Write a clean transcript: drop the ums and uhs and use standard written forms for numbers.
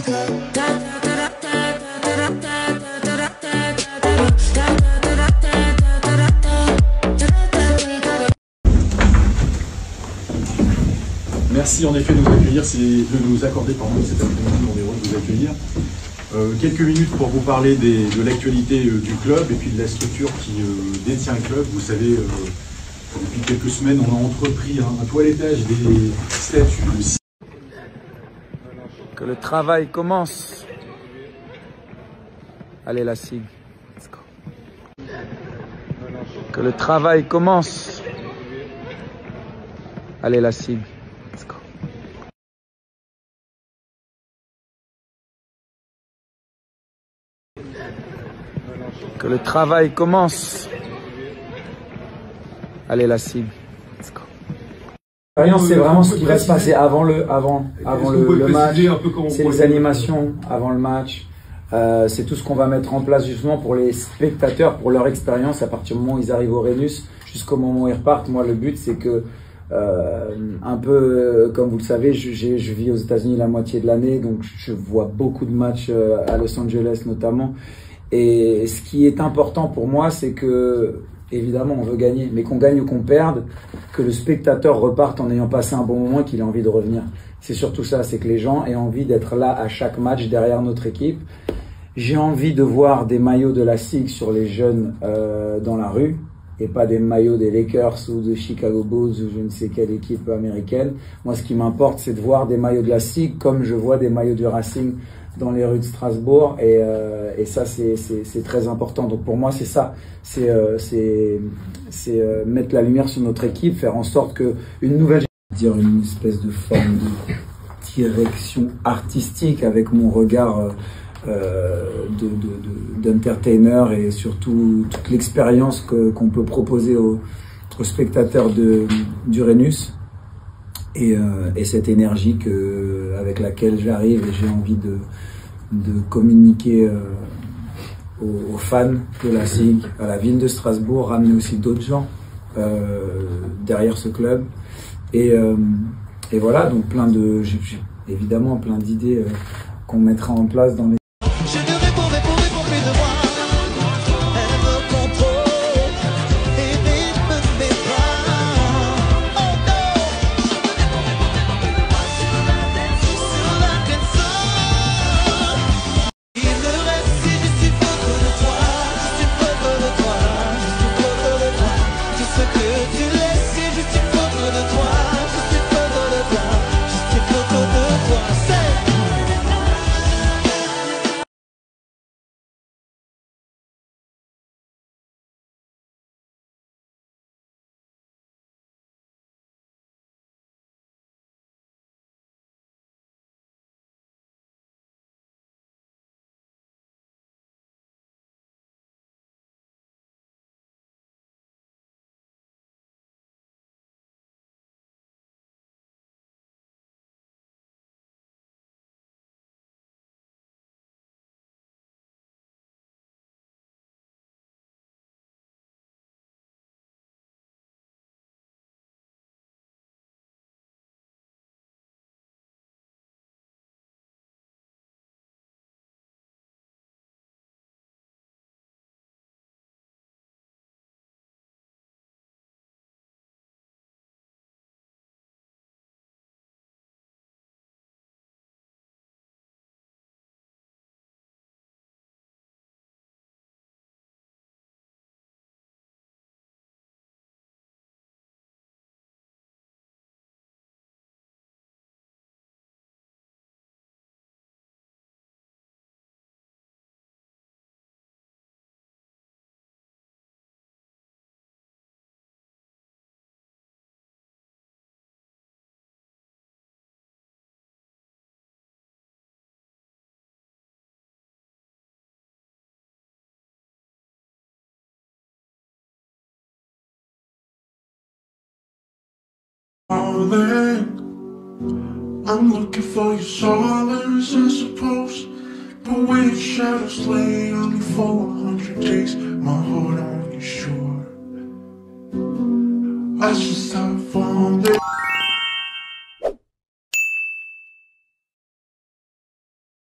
Merci en effet de nous accueillir, de nous accorder cet après-midi, on est heureux de vous accueillir. Quelques minutes pour vous parler de l'actualité du club et puis de la structure qui détient le club. Vous savez, depuis quelques semaines, on a entrepris un toilettage des statuts de... Que le travail commence. Allez la SIG. Let's go. Que le travail commence. Allez la SIG. Let's go. Que le travail commence. Allez la SIG. Let's go. L'expérience, c'est vraiment ce qui va se passer avant le match. C'est les animations avant le match. C'est tout ce qu'on va mettre en place justement pour les spectateurs, pour leur expérience à partir du moment où ils arrivent au Rhenus jusqu'au moment où ils repartent. Moi, le but, c'est que un peu comme vous le savez, je vis aux États-Unis la moitié de l'année, donc je vois beaucoup de matchs à Los Angeles notamment. Et ce qui est important pour moi, c'est que évidemment on veut gagner, mais qu'on gagne ou qu'on perde, que le spectateur reparte en ayant passé un bon moment et qu'il ait envie de revenir. C'est surtout ça, c'est que les gens aient envie d'être là à chaque match derrière notre équipe. J'ai envie de voir des maillots de la SIG sur les jeunes dans la rue, et pas des maillots des Lakers ou de Chicago Bulls ou je ne sais quelle équipe américaine. Moi, ce qui m'importe, c'est de voir des maillots de la SIG comme je vois des maillots du Racing dans les rues de Strasbourg. Et ça, c'est très important. Donc pour moi, c'est ça. C'est mettre la lumière sur notre équipe, faire en sorte que une nouvelle... dire une espèce de forme de direction artistique avec mon regard... d'entertainer et surtout toute l'expérience qu'on peut proposer aux spectateurs du Rhenus et cette énergie avec laquelle j'arrive et j'ai envie de communiquer aux fans de la SIG, à la ville de Strasbourg, ramener aussi d'autres gens derrière ce club et voilà, donc évidemment plein d'idées qu'on mettra en place dans les... Je ne répondrai pour plus de moi. Elle me contrôle et rythme mes bras. Oh non. Sur la console. Il me reste si je suis folle de toi. Je suis folle de toi. Je suis folle de toi. Tout ce que tu laisses si je suis folle de toi. Je suis folle de toi. Je suis folle de toi. C'est... I'm looking for your solace, I suppose. But with shadows lay on me for 100 days, my heart on your shore. I should stop on this.